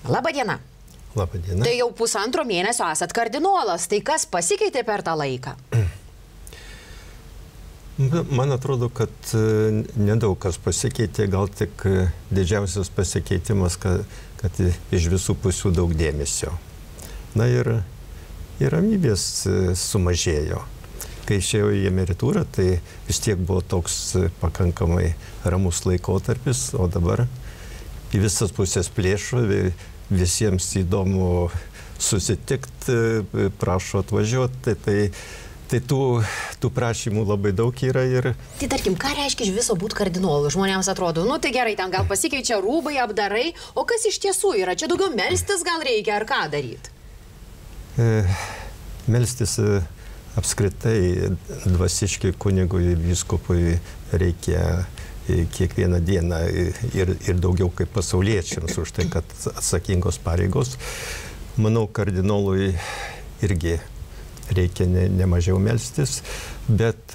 Labą dieną. Labą dieną. Tai jau pusantro mėnesio esat kardinolas, tai kas pasikeitė per tą laiką? Man atrodo, kad nedaug kas pasikeitė, gal tik didžiausias pasikeitimas, kad iš visų pusių daug dėmesio. Na ir ramybės sumažėjo. Kai išėjau į emeritūrą, tai vis tiek buvo toks pakankamai ramus laikotarpis, o dabar į visas pusės plėšo, visiems įdomu susitikti, prašo atvažiuoti, tai tų prašymų labai daug yra ir... Tai tarkim, ką reiškia iš viso būti kardinolu? Žmonėms atrodo, nu tai gerai, ten gal pasikeičia rūbai, apdarai, o kas iš tiesų yra? Čia daugiau melstis gal reikia, ar ką daryti? Melstis apskritai dvasiškai kunigui, vyskupui reikia kiekvieną dieną ir daugiau kaip pasauliečiams už tai, kad atsakingos pareigos. Manau, kardinolui irgi reikia ne mažiau melstis, bet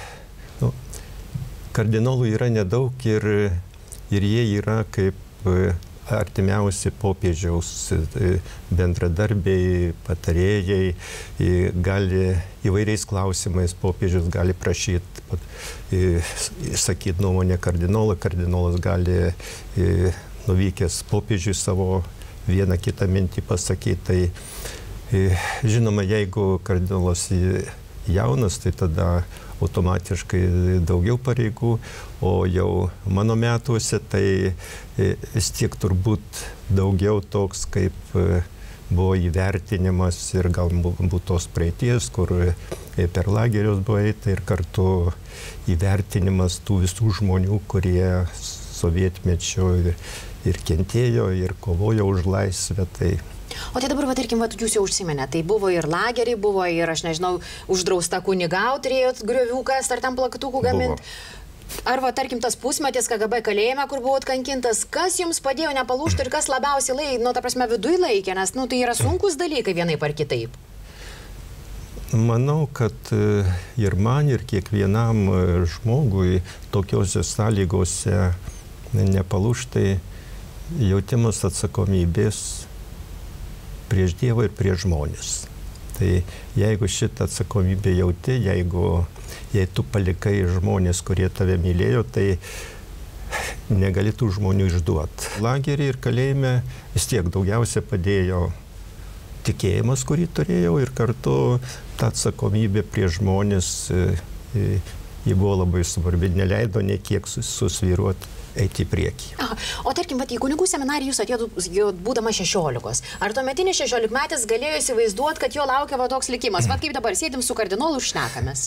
kardinolų yra nedaug ir jie yra kaip artimiausi popiežiaus bendradarbiai, patarėjai, gali įvairiais klausimais popiežius gali prašyti, išsakyti nuomonę kardinolą, kardinolas gali nuvykęs popiežiui savo vieną kitą mintį pasakyti. Tai žinoma, jeigu kardinolas jaunas, tai tada automatiškai daugiau pareigų, o jau mano metuose tai vis tiek turbūt daugiau toks kaip buvo įvertinimas ir galbūt tos praeities, kur per lagerius buvo eita ir kartu įvertinimas tų visų žmonių, kurie sovietmečio ir kentėjo, ir kovojo už laisvę. O tai dabar, tarkim, jūs jau užsiminė, tai buvo ir lageriai, buvo ir, aš nežinau, uždrausta kunigauti, turėjot grioviukas ar tam plaktukų gaminti. Ar, tarkim, tas pusmetis KGB kalėjime, kur buvot kankintas, kas jums padėjo nepalūžti ir kas labiausiai viduj laikė, nes, tai yra sunkus dalykai vienaip ar kitaip? Manau, kad ir man, ir kiekvienam žmogui tokiuose sąlygose nepalūžti jautimas atsakomybės prieš Dievą ir prieš žmonės. Tai jeigu šitą atsakomybę jauti, jei tu palikai žmonės, kurie tave mylėjo, tai negali tų žmonių išduoti. Lagerį ir kalėjime vis tiek daugiausia padėjo tikėjimas, kurį turėjau, ir kartu ta atsakomybė prieš žmonės, ji buvo labai svarbi, neleido niekiek susvyruoti, eiti į priekį. O tarkim, į kunigų seminariją jūs atėjot būdama 16. Ar tuometinis 16-metis galėjo įsivaizduoti, kad jo laukia toks likimas? Kaip dabar sėdim su kardinolu ir šnekamės?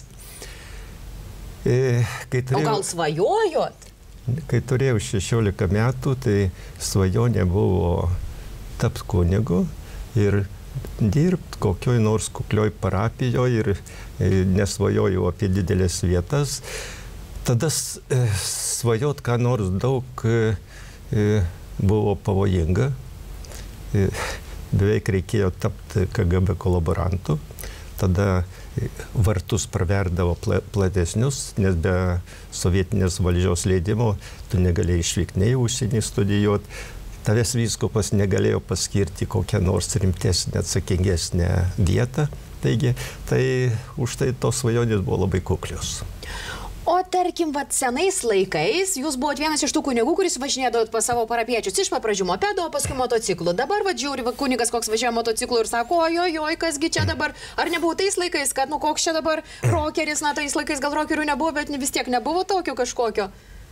O gal svajojot? Kai turėjau 16 metų, tai svajonė buvo tapti kunigu ir dirbti kokioj nors kuklioj parapijoje ir nesvajojau apie didelės vietas. Tada svajot ką nors daug buvo pavojinga. Beveik reikėjo tapti KGB kolaborantu. Tada vartus praverdavo platesnius, nes be sovietinės valdžios leidimo tu negalėjai išvykti nei į užsienį studijuoti. Tavęs vyskupas negalėjo paskirti kokią nors rimtesnę, atsakingesnę vietą. Taigi, už tai tos svajonės buvo labai kuklios. O tarkim, senais laikais jūs buvote vienas iš tų kunigų, kuris važinėdavot pas savo parapiečius iš pradžių mopedo, o paskui motociklu. Dabar žiūri, kunigas koks važiuoja motociklu ir sako, ojojoj, kasgi čia dabar. Ar nebuvo tais laikais, kad, koks čia dabar rokeris, tais laikais gal rokerių nebuvo, bet vis tiek nebuvo tokio kažkokio?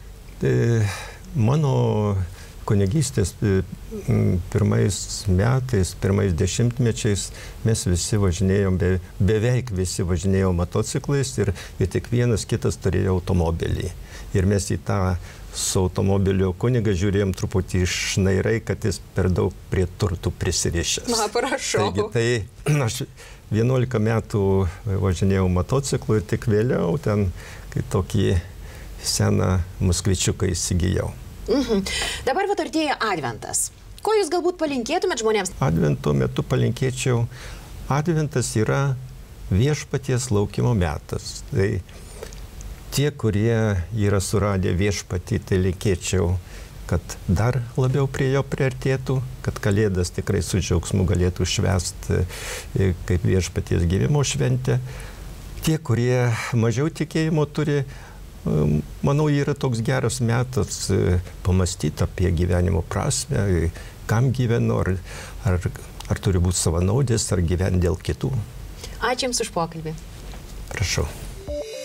Mano kunigystės pirmais metais, pirmais dešimtmečiais mes visi važinėjom, beveik visi važinėjom motociklais ir tik vienas kitas turėjo automobilį. Ir mes į tą su automobilio kunigą žiūrėjom truputį išnairai, kad jis per daug prie turtų prisirišęs. Na, prašau. Taigi, aš 11 metų važinėjau motociklu ir tik vėliau ten tokį seną moskvičiuką įsigijau. Dabar artėja Adventas. Ko jūs galbūt palinkėtumėt žmonėms? Advento metu palinkėčiau. Adventas yra viešpaties laukimo metas. Tai tie, kurie yra suradę viešpatį, tai linkėčiau, kad dar labiau prie jo priartėtų. kad Kalėdas tikrai su džiaugsmu galėtų švęsti kaip Viešpaties gimimo šventę. Tie, kurie mažiau tikėjimo turi, manau, yra toks geras metas pamastyti apie gyvenimo prasme, kam gyvenu, ar turi būti savanaudis, ar gyventi dėl kitų. Ačiū Jums už pokalbį. Prašau.